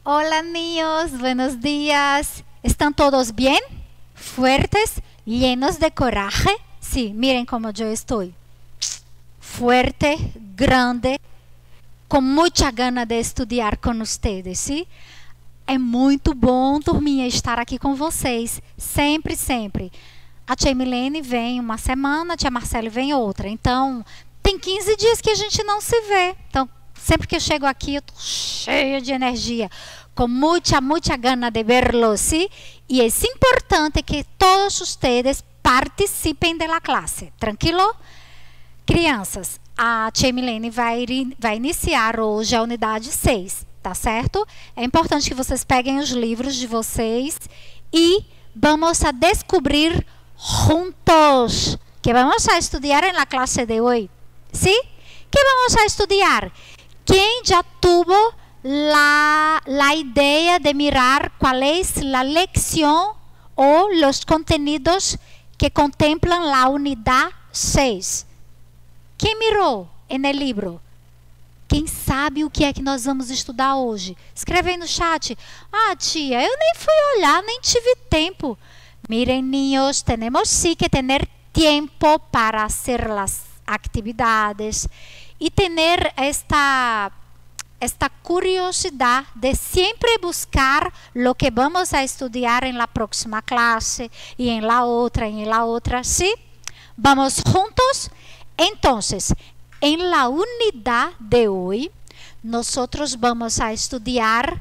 Hola niños, buenos días. ¿Están todos bien? ¿Fuertes? ¿Llenos de coraje? Sí, miren como yo estoy. Fuerte, grande, com muita gana de estudar com vocês, sim? É muito bom, turminha, estar aqui com vocês. Sempre, sempre. A tia Milene vem uma semana, a tia Marcele vem outra. Então, tem 15 dias que a gente não se vê. Então, sempre que eu chego aqui, eu tô cheia de energia. Com muita gana de verlos, sim? E é importante que todos vocês participem da classe. Tranquilo? Crianças, a tia Milene vai iniciar hoje a unidade 6, tá certo? É importante que vocês peguem os livros de vocês e vamos a descobrir juntos que vamos a estudar en la clase de hoy, ¿sí? ¿Qué vamos a estudiar? ¿Quién ya tuvo la idea de mirar cuál es la lección o los contenidos que contemplan la unidad 6? Quem mirou no livro? Quem sabe o que é que nós vamos estudar hoje? Escreve aí no chat. Ah, tia, eu nem fui olhar, nem tive tempo. Miren, niños, tenemos sí que tener tiempo para hacer las actividades y tener esta curiosidad de siempre buscar lo que vamos a estudiar en la próxima clase y en la otra, ¿sí? ¿Vamos juntos? Entonces, en la unidad de hoy, nosotros vamos a estudiar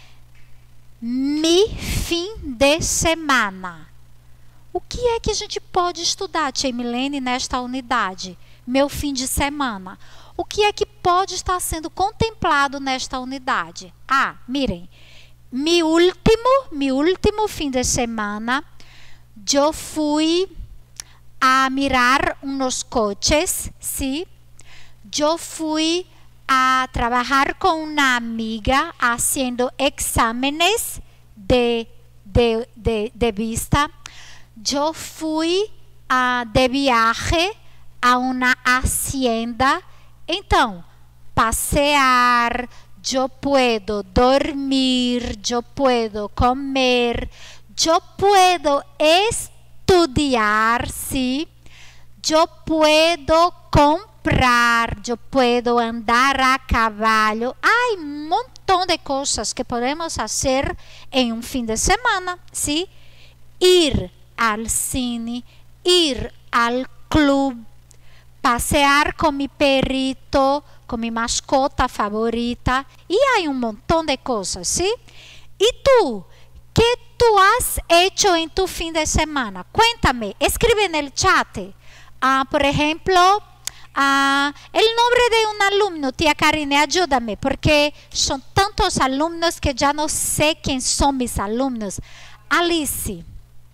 mi fim de semana. O que é que a gente pode estudar, tia Milene, nesta unidade? Meu fim de semana. O que é que pode estar sendo contemplado nesta unidade? Ah, miren, mi último fim de semana, eu fui a mirar unos coches, ¿sí? Yo fui a trabajar con una amiga haciendo exámenes de vista. Yo fui de viaje a una hacienda. Então, passear, yo puedo dormir, yo puedo comer, yo puedo estudiar, ¿sí? Yo puedo comprar, yo puedo andar a caballo. Hay un montón de cosas que podemos hacer en un fin de semana, ¿sí? Ir al cine, ir al club, pasear con mi perrito, con mi mascota favorita. Y hay un montón de cosas, ¿sí? ¿Y tú? ¿Qué tú has hecho en tu fin de semana? Cuéntame, escribe en el chat. Por ejemplo, el nombre de un alumno, tía Karine, ayúdame, porque son tantos alumnos que ya no sé quién son mis alumnos. Alice,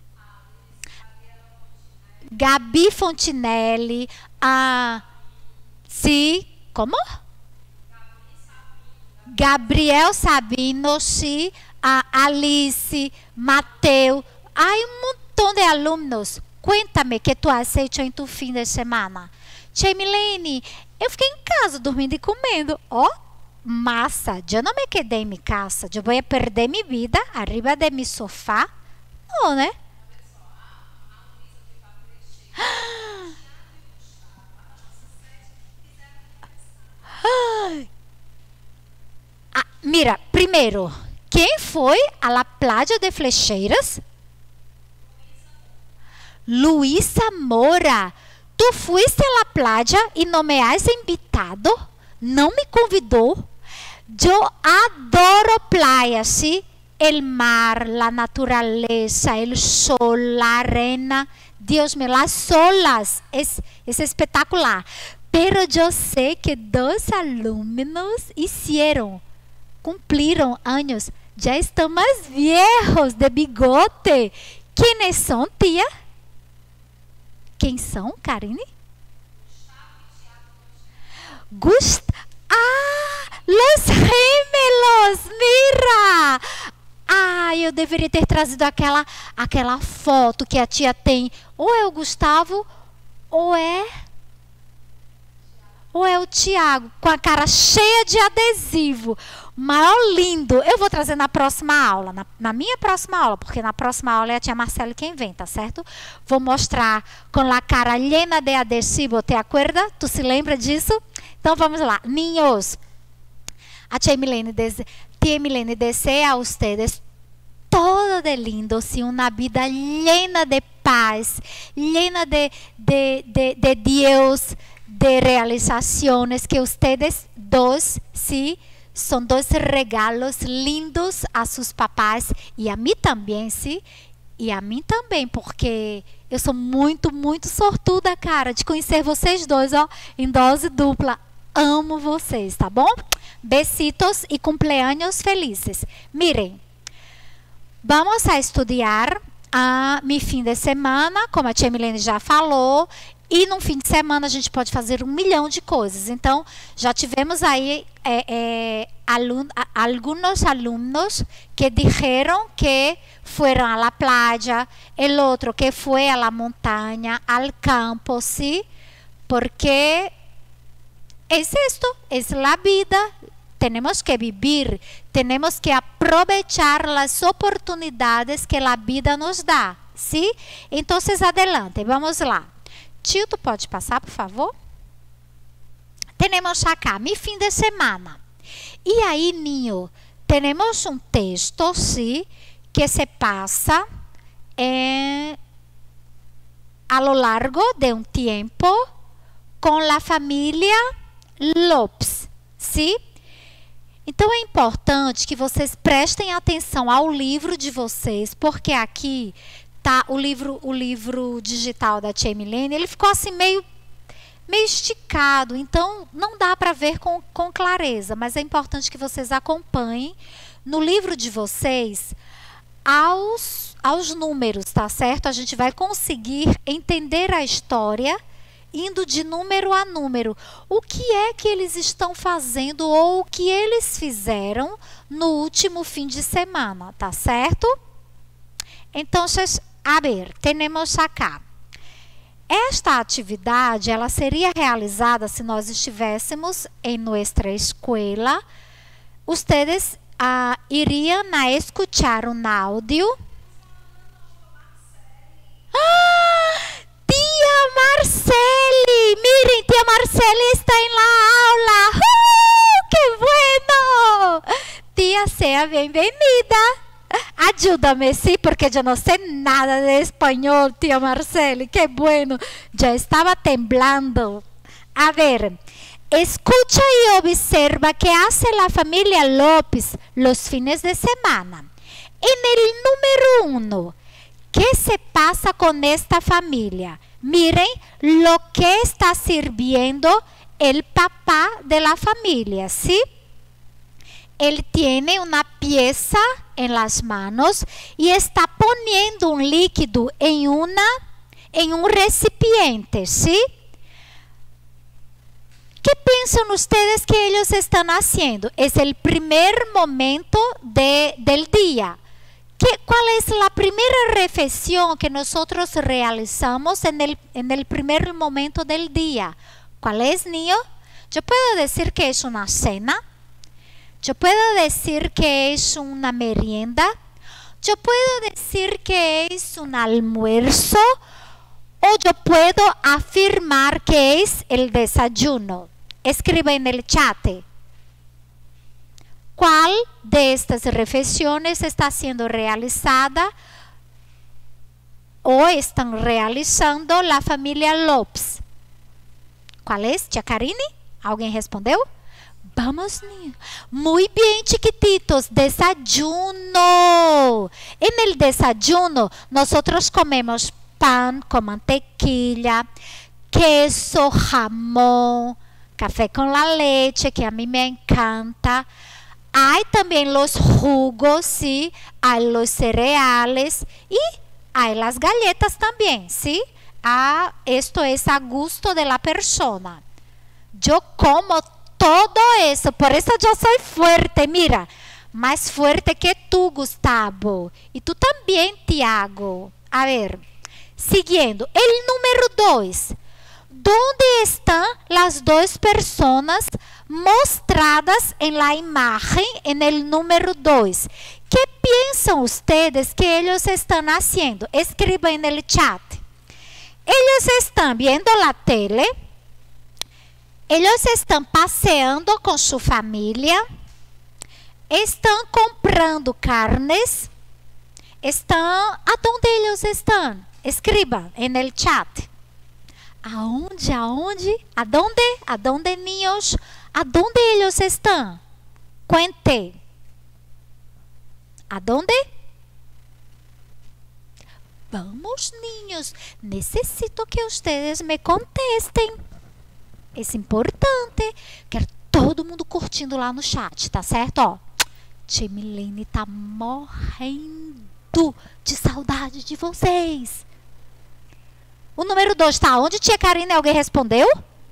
Gabi Fontinelli, sí, ¿cómo? Gabriel Sabino, sí, Alice, Mateo. Hay un montón de alumnos. Cuéntame que tu has hecho em tu fim de semana. Tia Milene, eu fiquei em casa dormindo e comendo. Oh, massa, eu não me quedei em minha casa. Eu vou perder minha vida arriba de mi sofá. Não, né? Mira, primeiro, quem foi a la playa de Flecheiras? Luisa Moura, tu fuiste a la playa e não me has invitado? Não me convidou? Eu adoro playa, ¿sí? El mar, la naturaleza, el sol, la arena. Dios mío, las olas. Es espetacular. Pero eu sei que 2 alumnos cumpriram anos. Já estão mais viejos de bigote. Quem são, tia? Quem são, Karine? Los gemelos, mira! Eu deveria ter trazido aquela foto que a tia tem. Ou é o Gustavo, ou é Ou é o Tiago, com a cara cheia de adesivo? Maior lindo. Eu vou trazer na próxima aula, na minha próxima aula, porque na próxima aula é a tia Marcela quem vem, tá certo? Vou mostrar com a cara llena de adesivo, te acuerda? Tu se lembra disso? Então vamos lá. Niños, a tia Milene deseja a ustedes todo de lindo, sim, uma vida llena de paz, llena de Deus, de realizações, que ustedes dos, sim, são dois regalos lindos a seus papás e a mim também, sim, e a mim também, porque eu sou muito, muito sortuda, cara, de conhecer vocês dois, ó, em dose dupla. Amo vocês, tá bom? Besitos e cumpleaños felizes. Miren, vamos a estudar mi fim de semana, como a tia Milene já falou. E no fim de semana a gente pode fazer 1 milhão de coisas. Então, já tivemos aí alguns alunos que disseram que foram à la playa, o outro que foi à la montanha, al campo, ¿sí? Porque es esto, es la vida. Tenemos que vivir, tenemos que aprovechar las oportunidades que la vida nos dá, ¿sí? Entonces, adelante, vamos lá. Tio, tu pode passar, por favor? Temos acá, mi fim de semana. E aí, Ninho, temos um texto, sim, que se passa a lo largo de um tempo com a família Lopes, sim? Então, é importante que vocês prestem atenção ao livro de vocês, porque aqui tá o livro digital da tia Milene, ele ficou assim meio esticado, então não dá para ver com clareza, mas é importante que vocês acompanhem no livro de vocês aos números, tá certo? A gente vai conseguir entender a história indo de número a número. O que é que eles estão fazendo ou o que eles fizeram no último fim de semana, tá certo? Então, a ver, temos acá. Esta atividade, ela seria realizada se nós estivéssemos em nossa escola. Ustedes iriam a escuchar um áudio. Tia Marceli! Miren, tia Marceli está em la aula. ¡Que bueno! Tia, seja bem-vinda. Ayúdame, sí, porque yo no sé nada de español, tía Marceli. Qué bueno. Ya estaba temblando. A ver, escucha y observa qué hace la familia López los fines de semana. En el número 1, ¿qué se pasa con esta familia? Miren lo que está sirviendo el papá de la familia, ¿sí? Él tiene una pieza en las manos y está poniendo un líquido en un recipiente, ¿sí? ¿Qué piensan ustedes que ellos están haciendo? Es el primer momento del día. ¿Cuál es la primera reflexión que nosotros realizamos en el primer momento del día? ¿Cuál es, niño? Yo puedo decir que es una cena. Yo puedo decir que es una merienda. Yo puedo decir que es un almuerzo. O yo puedo afirmar que es el desayuno. Escriba en el chat. ¿Cuál de estas reflexiones está siendo realizada o están realizando la familia Lopes? ¿Cuál es, tia Karine? ¿Alguien respondió? Vamos, niños. Muy bien, chiquititos. Desayuno. En el desayuno, nosotros comemos pan con mantequilla, queso, jamón, café con la leche, que a mí me encanta. Hay también los jugos, ¿sí? Hay los cereales y hay las galletas también, ¿sí? Esto es a gusto de la persona. Yo como todo eso, por eso yo soy fuerte, mira, más fuerte que tú, Gustavo, y tú también, Tiago. A ver, siguiendo, el número 2, ¿Dónde están las dos personas mostradas en la imagen en el número 2? ¿Qué piensan ustedes que ellos están haciendo? Escriban en el chat. Ellos están viendo la tele, ellos están paseando con su familia, están comprando carnes, estão... Aonde eles estão? Escrevam no chat. Aonde? Aonde? Aonde? Aonde, niños? Aonde eles estão? Cuente. Aonde? Vamos, niños. Necessito que vocês me contestem. É importante. Quero todo mundo curtindo lá no chat, tá certo? Ó, Tia Milene tá morrendo de saudade de vocês. O número 2 tá onde, tia Karine? Alguém respondeu?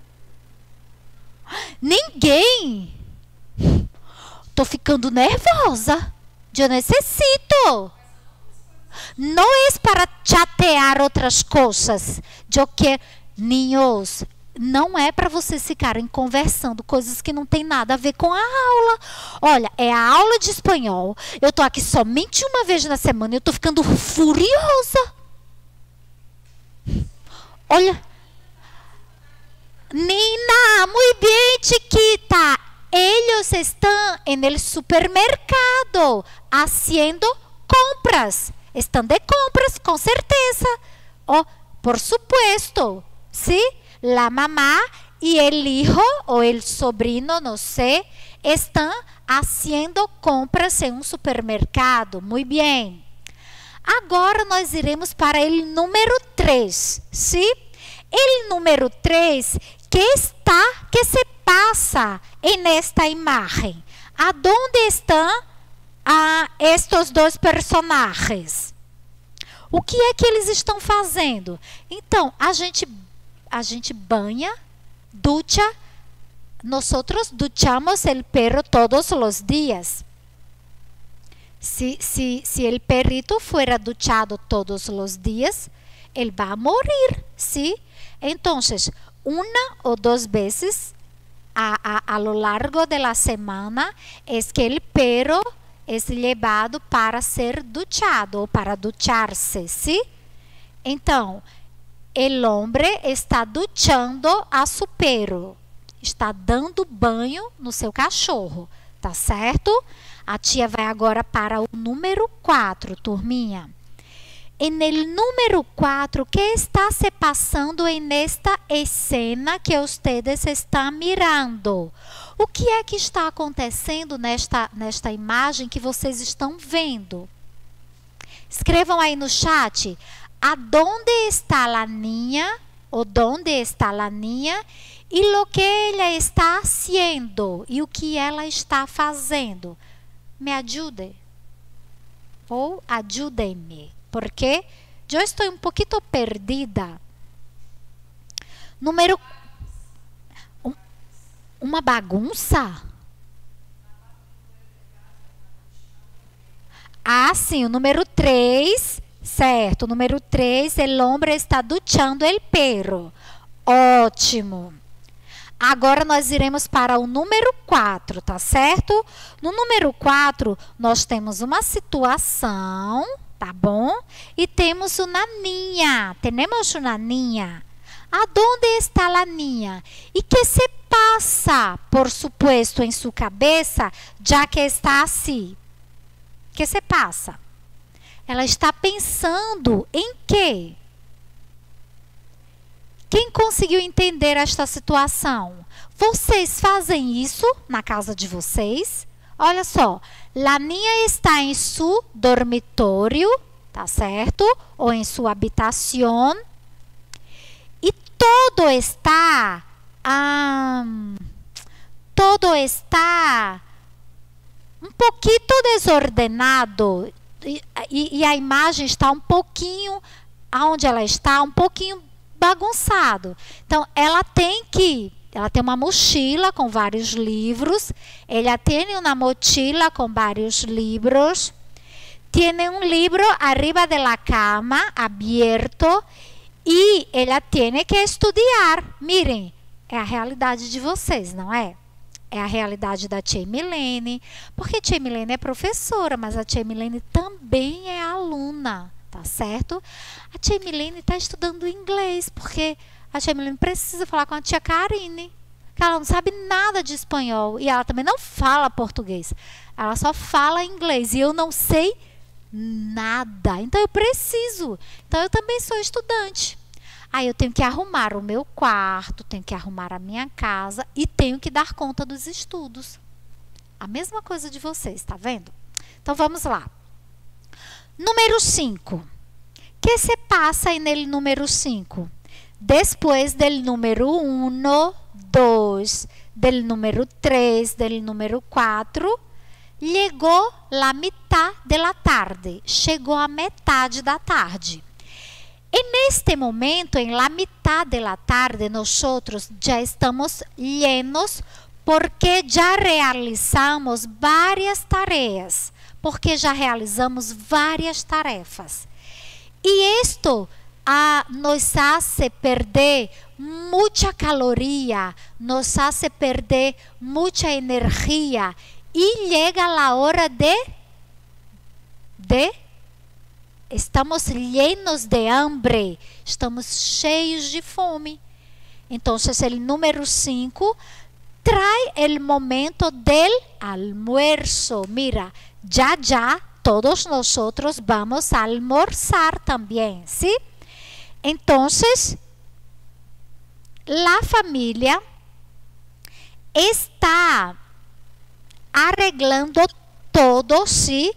Ninguém. Tô ficando nervosa. Eu necessito. Não é para chatear outras coisas. Eu quero... Ninhos, não é para vocês ficarem conversando coisas que não tem nada a ver com a aula. Olha, é a aula de espanhol. Eu tô aqui somente uma vez na semana e eu tô ficando furiosa. Olha. Nina, muito bem, chiquita. Eles estão no supermercado haciendo compras. Estão de compras, com certeza. Oh, por supuesto. ¿Sí? La mamá y el hijo o el sobrino, no sé, están haciendo compras em um supermercado. Muito bem. Agora nós iremos para o número 3, ¿sí? O número 3 que se passa nesta imagem. Aonde estão estes dois personagens? O que é que eles estão fazendo? Então, a gente banha, ducha. Nosotros duchamos el perro todos los días. Si el perrito fuera duchado todos los días, él va a morir, ¿sí? Entonces, una o dos veces a lo largo de la semana es que el perro es llevado para ser duchado, para ducharse, ¿sí? Então, el hombre está duchando a su perro. Está dando banho no seu cachorro, tá certo? A tia vai agora para o número 4, turminha. En el número 4, que está se passando nesta escena que ustedes estão mirando? O que é que está acontecendo nesta imagem que vocês estão vendo? Escrevam aí no chat. Aonde está a niña? O donde está a niña? E o que ela está haciendo? E o que ela está fazendo? Me ajude. Ou ajudem-me. Porque eu estou um pouquinho perdida. Número... Uma bagunça? Ah, sim, o número 3... Certo, número 3, o homem está duchando o perro. Ótimo. Agora nós iremos para o número 4, tá certo? No número 4, nós temos uma situação, tá bom? E temos uma niña. Temos uma niña. Aonde está a niña? E que se passa, por supuesto, em sua cabeça, já que está assim? Que se passa? Ela está pensando em quê? Quem conseguiu entender esta situação? Vocês fazem isso na casa de vocês? Olha só, a niña está em seu dormitório, tá certo? Ou em sua habitação. E todo está um pouquinho desordenado. E a imagem está um pouquinho, aonde ela está, um pouquinho bagunçado. Então, ela tem uma mochila com vários livros. Ela tem uma mochila com vários livros. Tem um livro arriba de la cama, aberto. E ela tem que estudar. Miren, é a realidade de vocês, não é? É a realidade da tia Milene, porque a tia Milene é professora, mas a tia Milene também é aluna, tá certo? A tia Milene está estudando inglês, porque a tia Milene precisa falar com a tia Karine, que ela não sabe nada de espanhol, e ela também não fala português, ela só fala inglês, e eu não sei nada, então eu preciso, então eu também sou estudante. Aí eu tenho que arrumar o meu quarto, tenho que arrumar a minha casa e tenho que dar conta dos estudos. A mesma coisa de vocês, tá vendo? Então vamos lá. Número 5. Que se passa aí nele número 5? Depois del número 1, 2, del número 3, del número 4, chegou a metade da tarde. Chegou a metade da tarde. E neste momento, em la mitad de la tarde, nosotros ya estamos llenos porque já realizamos várias tarefas, porque já realizamos várias tarefas. E isto nos hace perder muita caloria, nos hace perder muita energia e chega a hora estamos llenos de hambre, estamos cheios de fome. Então, o número 5 traz o momento del almuerzo. Mira, já todos nós vamos a almorzar também, ¿sí? Então, a família está arreglando todo, ¿sí?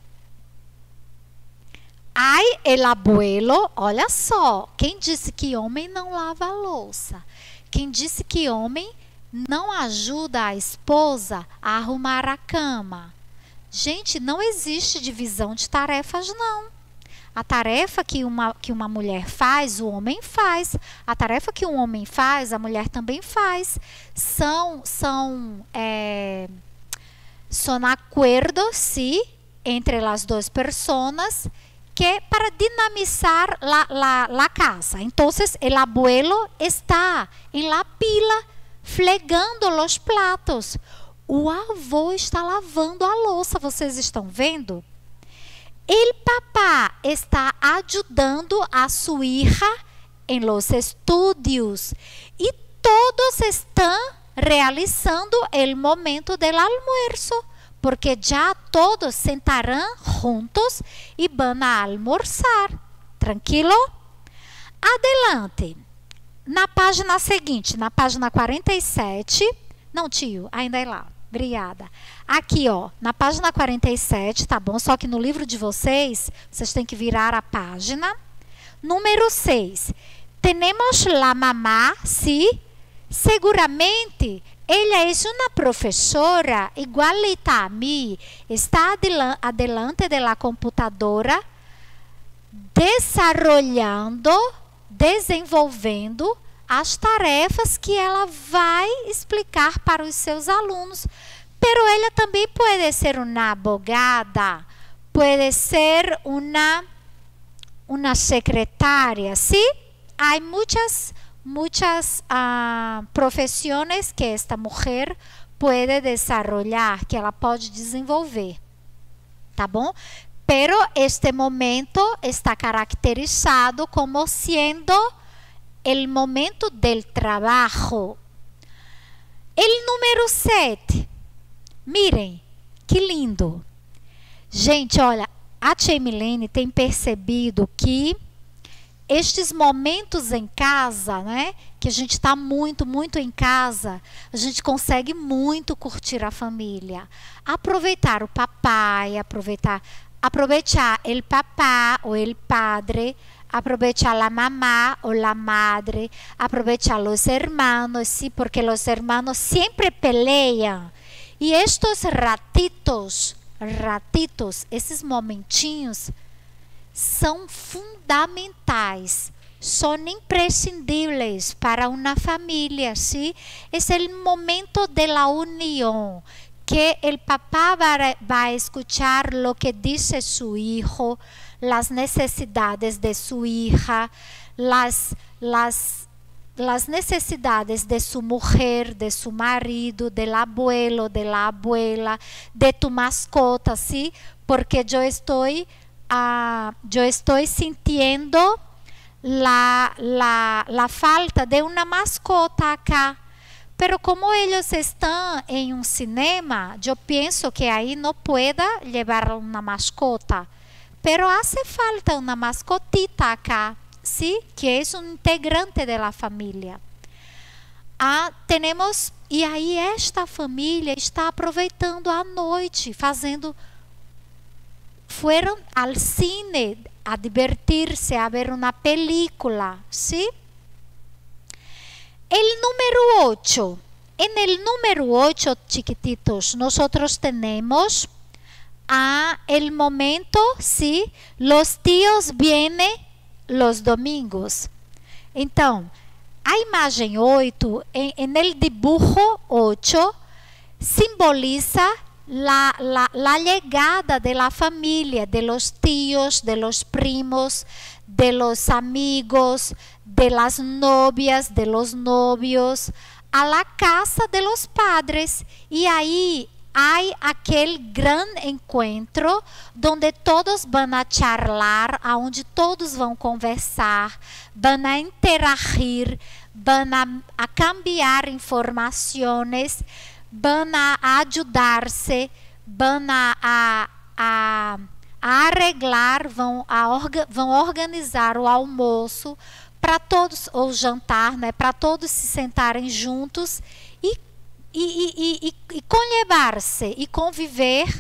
Ai, el abuelo, olha só, quem disse que homem não lava a louça? Quem disse que homem não ajuda a esposa a arrumar a cama? Gente, não existe divisão de tarefas, não. A tarefa que uma mulher faz, o homem faz. A tarefa que um homem faz, a mulher também faz. São acordos, sí, entre as duas pessoas, que para dinamizar la casa. Então, o abuelo está em la pila, fregando os pratos. O avô está lavando a louça, vocês estão vendo? O papá está ajudando a sua hija em los estudos. E todos estão realizando o momento do almuerzo, porque já todos sentarão juntos e vão a almoçar. Tranquilo? Adelante. Na página seguinte, na página 47. Não, tio, ainda é lá. Obrigada. Aqui, ó, na página 47, tá bom? Só que no livro de vocês têm que virar a página. Número 6. Temos la mamá, sí? Seguramente ela é uma professora igualita a mim, está adelante da computadora, desenvolvendo as tarefas que ela vai explicar para os seus alunos. Pero ela também pode ser uma abogada, pode ser uma secretária, ¿sí? Há muitas profissões que esta mulher pode desarrollar, que ela pode desenvolver, tá bom? Pero este momento está caracterizado como sendo o momento del trabajo. El número 7. Miren, que lindo. Gente, olha, a tia Milene tem percebido que estes momentos em casa, né, que a gente está muito em casa, a gente consegue muito curtir a família. Aproveitar o papai, aproveitar o papá ou o padre, aproveitar a mamá ou a madre, aproveitar os hermanos, sí, porque os hermanos sempre peleam. E estes ratitos, esses momentinhos, são fundamentais, são imprescindíveis para uma família, ¿sí? É o momento de la união, que o papá vai escuchar lo que dice su hijo, las necesidades de su hija, las necesidades de su mujer, de su marido, del abuelo, de la abuela, de tu mascota, ¿sí? Porque yo estoy sintiendo la falta de una mascota acá. Pero como ellos están en un cinema, yo pienso que ahí no pueda llevar una mascota. Pero hace falta una mascotita acá, ¿sí? Que es un integrante de la familia. E aí esta família está aproveitando a noite, fueron al cine a divertirse, a ver una película, ¿sí? El número 8. En el número 8, chiquititos, nosotros tenemos el momento, ¿sí? Los tíos vienen los domingos. Então, a imagem 8, en el dibujo 8, simboliza la llegada de la familia, de los tíos, de los primos, de los amigos, de las novias, de los novios, a la casa de los padres. Y ahí hay aquel gran encontro donde todos van a charlar, onde todos vão conversar, van a interagir, van a cambiar informações, van a ajudar-se, van a arreglar, vão organizar o almoço para todos, ou jantar, né, para todos se sentarem juntos e conlevar-se e conviver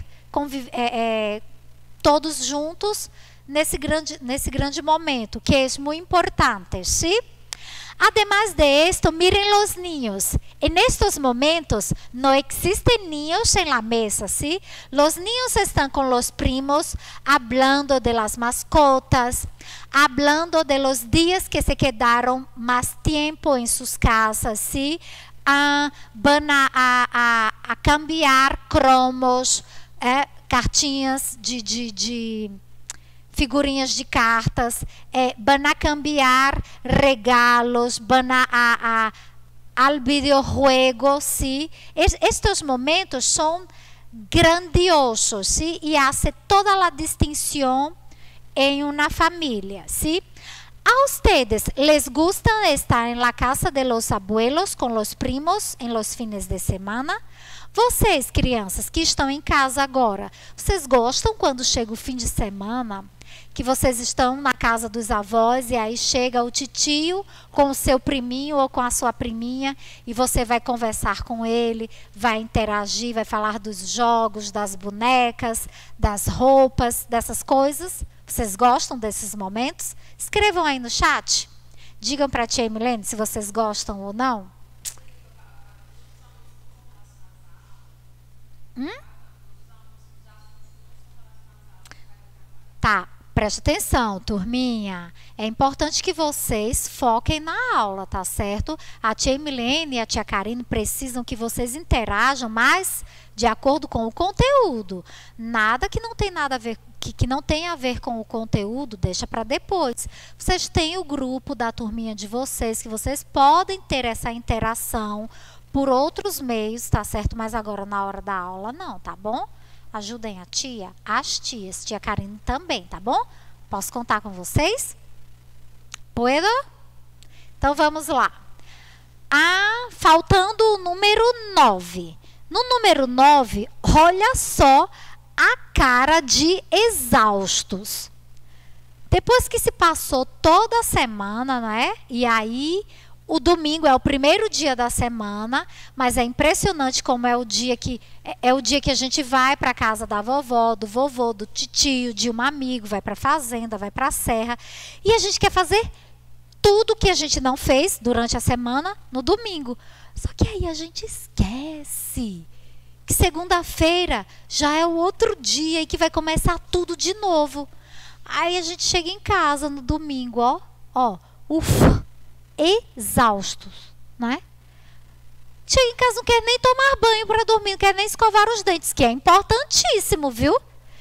todos juntos nesse grande momento, que é muito importante, ¿sí? Además de esto, miren los niños. En estos momentos no existen niños en la mesa, ¿sí? Los niños están con los primos, hablando de las mascotas, hablando de los días que se quedaron más tiempo en sus casas, ¿sí? Van a cambiar cromos, cartinhas de figurinhas de cartas, van a cambiar regalos, van al videojuego, ¿sí? Estos momentos son grandiosos, ¿sí? Y hace toda la distinción en una familia, ¿sí? ¿A ustedes les gusta estar en la casa de los abuelos com los primos en los fines de semana? Vocês, crianças que estão em casa agora, vocês gostam quando chega o fim de semana, que vocês estão na casa dos avós e aí chega o titio com o seu priminho ou com a sua priminha e você vai conversar com ele, vai interagir, vai falar dos jogos, das bonecas, das roupas, dessas coisas? Vocês gostam desses momentos? Escrevam aí no chat. Digam para a tia Emilene se vocês gostam ou não. Tá, preste atenção, turminha. É importante que vocês foquem na aula, tá certo? A tia Emilene e a tia Karine precisam que vocês interajam mais de acordo com o conteúdo. Nada que não tem nada a ver, que não tem a ver com o conteúdo, deixa para depois. Vocês têm o grupo da turminha de vocês, que vocês podem ter essa interação por outros meios, tá certo? Mas agora na hora da aula não, tá bom? Ajudem a tia, as tias, tia Karine também, tá bom? Posso contar com vocês? Puedo? Então vamos lá. Faltando o número 9. No número 9, olha só a cara de exaustos. Depois que se passou toda a semana, né? E aí o domingo é o primeiro dia da semana, mas é impressionante como é o dia que a gente vai para a casa da vovó, do vovô, do titio, de um amigo, vai para a fazenda, vai para a serra, e a gente quer fazer tudo que a gente não fez durante a semana no domingo. Só que aí a gente esquece que segunda-feira já é o outro dia e que vai começar tudo de novo. Aí a gente chega em casa no domingo, ufa, exaustos, né? Chega em casa, não quer nem tomar banho para dormir, não quer nem escovar os dentes, que é importantíssimo, viu?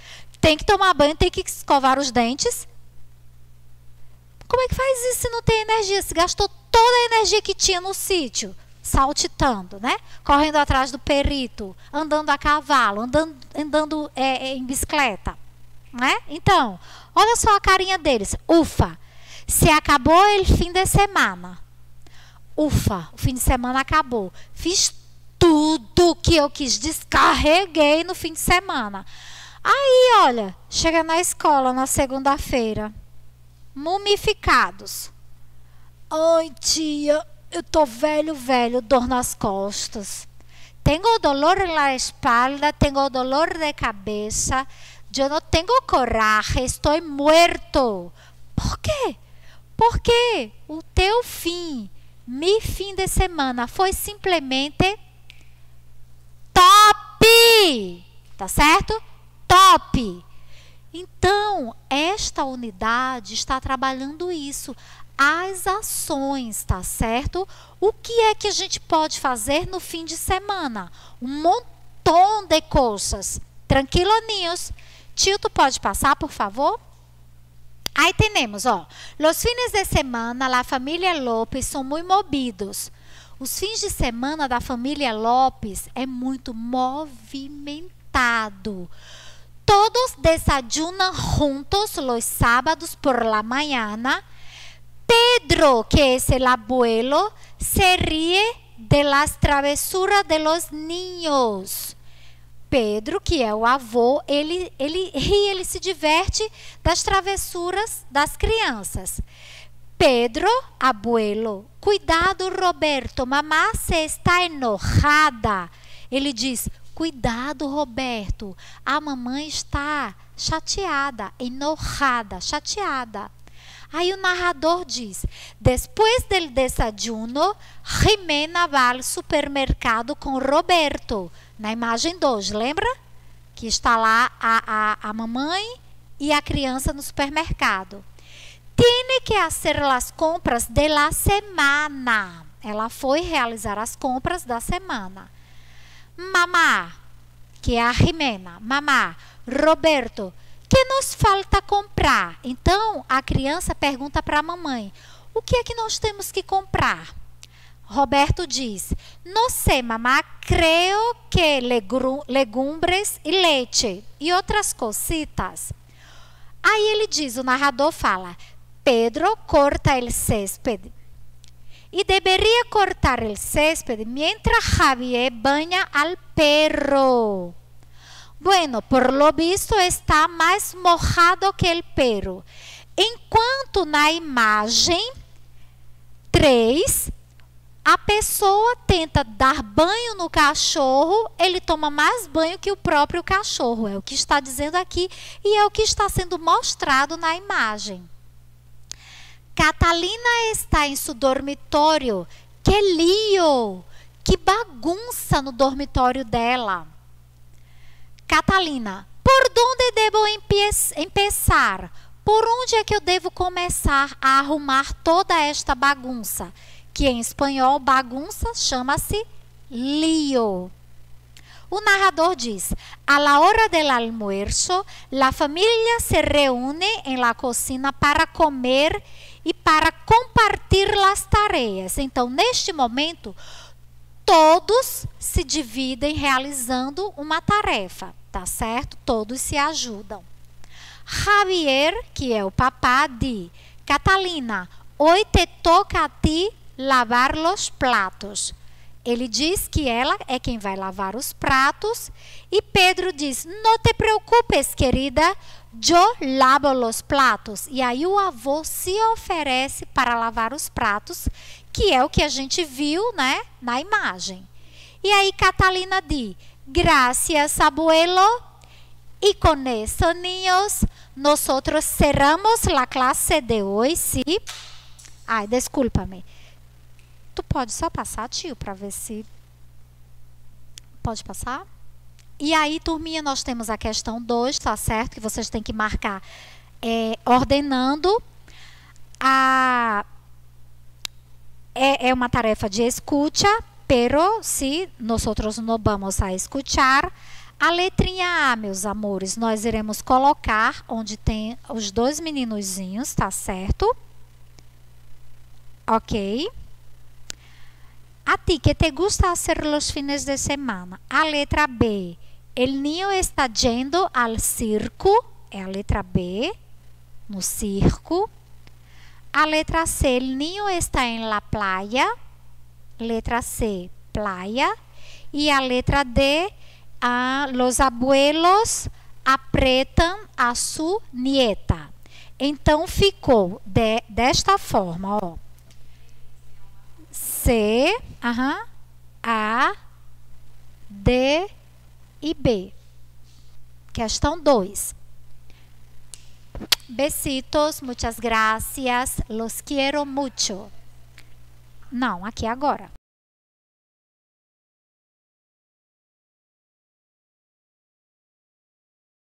tem que tomar banho, tem que escovar os dentes. Como é que faz isso se não tem energia? Se gastou toda a energia que tinha no sítio, saltitando, né? Correndo atrás do perito, andando a cavalo, andando em bicicleta, né? Então, olha só a carinha deles. Ufa, se acabou o fim de semana. Ufa, o fim de semana acabou. Fiz tudo que eu quis, descarreguei no fim de semana. Aí, olha, chega na escola na segunda-feira, mumificados. Ai, tia, eu tô velho, dor nas costas. Tenho dolor na espalda, tenho dolor de cabeça, eu não tenho coragem, estou muerto. Por quê? Porque o teu fim de semana foi simplesmente top, tá certo? Top. Então, esta unidade está trabalhando isso, as ações, tá certo? O que é que a gente pode fazer no fim de semana? Um montão de coisas. Tranquilo, niños? Tio, tu pode passar, por favor? Aí temos, ó, los fines de semana, a família Lopes são muito movidos. Os fins de semana da família Lopes é muito movimentado. Todos desayunan juntos los sábados por la mañana. Pedro, que es el abuelo, se ríe de las travesuras de los niños. Pedro, que é o avô, ele ri, ele se diverte das travessuras das crianças. Pedro, abuelo, cuidado, Roberto, mamá se está enojada. Ele diz, cuidado, Roberto, a mamãe está chateada, enojada, chateada. Aí o narrador diz, depois do desayuno, Jimena vai ao supermercado com Roberto. Na imagem 2, lembra? Que está lá a mamãe e a criança no supermercado. Tiene que hacer as compras de la semana. Ela foi realizar as compras da semana. Mamá, que é a Jimena, mamá, Roberto, que nos falta comprar? Então, a criança pergunta para a mamãe, o que é que nós temos que comprar? Roberto diz, não sei, mamá, creio que legumbres e leite e outras cositas. Aí ele diz, o narrador fala, Pedro corta el césped. Y debería cortar el césped mientras Javier baña al perro. Bueno, por lo visto está mais mojado que el perro. Enquanto na imagem 3, a pessoa tenta dar banho no cachorro, ele toma mais banho que o próprio cachorro. É o que está dizendo aqui e é o que está sendo mostrado na imagem. Catalina está em seu dormitório. Que lío! Que bagunça no dormitório dela. Catalina, por onde devo empezar? Por onde é que eu devo começar a arrumar toda esta bagunça? Que em espanhol, bagunça chama-se lío. O narrador diz, a la hora del almuerzo, la familia se reúne en la cocina para comer e para compartilhar as tarefas. Então, neste momento, todos se dividem realizando uma tarefa, tá certo? Todos se ajudam. Javier, que é o papá, diz, Catalina, hoje te toca a ti lavar os pratos. Ele diz que ela é quem vai lavar os pratos. E Pedro diz, não te preocupes, querida, eu lavo os pratos. E aí o avô se oferece para lavar os pratos, que é o que a gente viu, né, na imagem. E aí Catalina diz, gracias, abuelo. E com isso, niños, nosotros cerramos a classe de hoje, ¿sí? Ai, desculpa-me. Tu pode só passar, tio, para ver se... Pode passar? E aí, turminha, nós temos a questão 2, tá certo? Que vocês têm que marcar ordenando. É uma tarefa de escuta, pero se nosotros não vamos a escuchar, A letrinha A, meus amores, nós iremos colocar onde tem os dois meninozinhos, tá certo? Ok. A ti, que te gusta hacer los fines de semana? A letra B. El niño está yendo al circo. É a letra B. No circo. A letra C. El niño está en la playa. Letra C. Playa. E a letra D. Los abuelos apretam a su nieta. Então, ficou desta forma, ó. C, A, D e B. Questão 2. Besitos, muchas gracias, los quiero mucho. Não, aqui agora.